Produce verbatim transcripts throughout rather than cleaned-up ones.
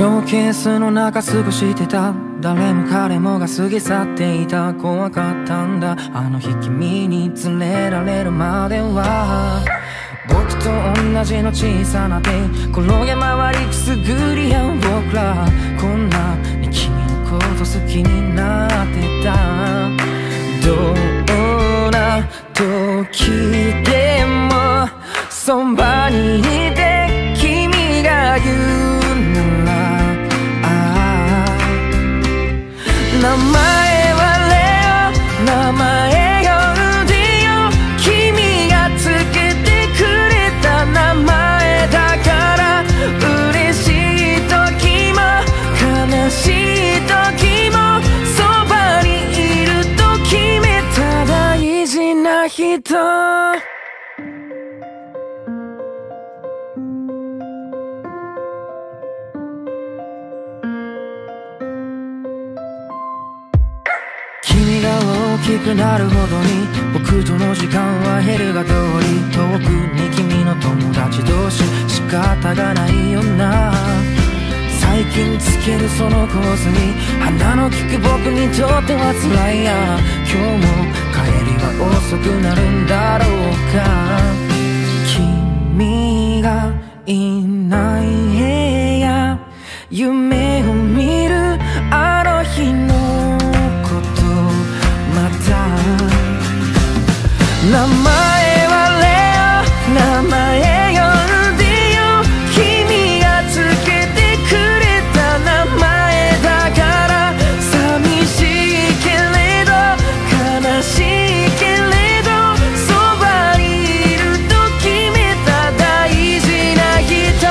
ショーケースの中過ごしてた。誰も彼もが過ぎ去っていた。怖かったんだあの日君に連れられるまでは。僕と同じの小さな手転げ回りくすぐり合う僕ら。こんなに君のこと好きになってた。どんな時でもそばにいて君が言うなら、名前はレオ、名前よルディオ。君がつけてくれた名前だから。嬉しい時も悲しい時もそばにいると決めた大事な人。君が大きくなるほどに僕との時間は減るが通り、遠くに君の友達同士仕方がないよな。最近つけるそのコースに鼻の利く僕にとっては辛いや。今日も帰りは遅くなるんだろうか。君がいない部屋、夢を見るあの日の名前はレオ、名前よルディオ。君がつけてくれた名前だから。寂しいけれど悲しいけれどそばにいると決めた大事な人。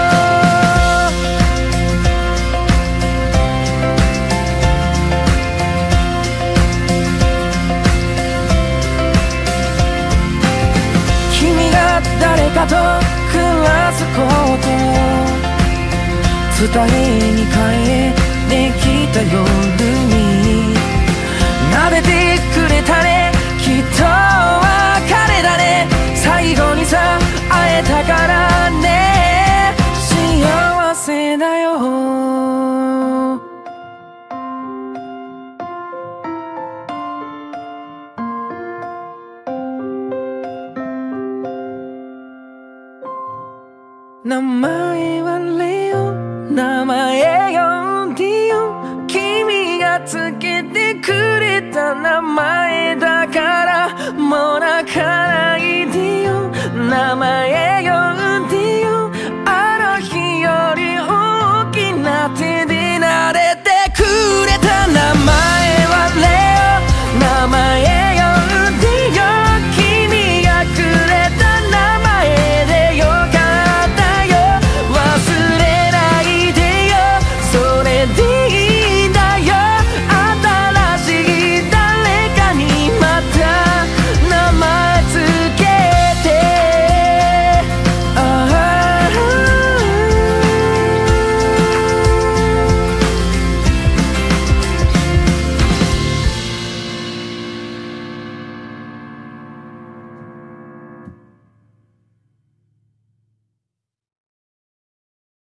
誰かと暮らすこと伝えに帰ってきた夜に撫でてくれたね。きっと別れだね。最後にさ会えたからね。幸せだよ。名前はレオ、名前よディオ。君がつけてくれた名前だから。もう泣かないでよ、名前よ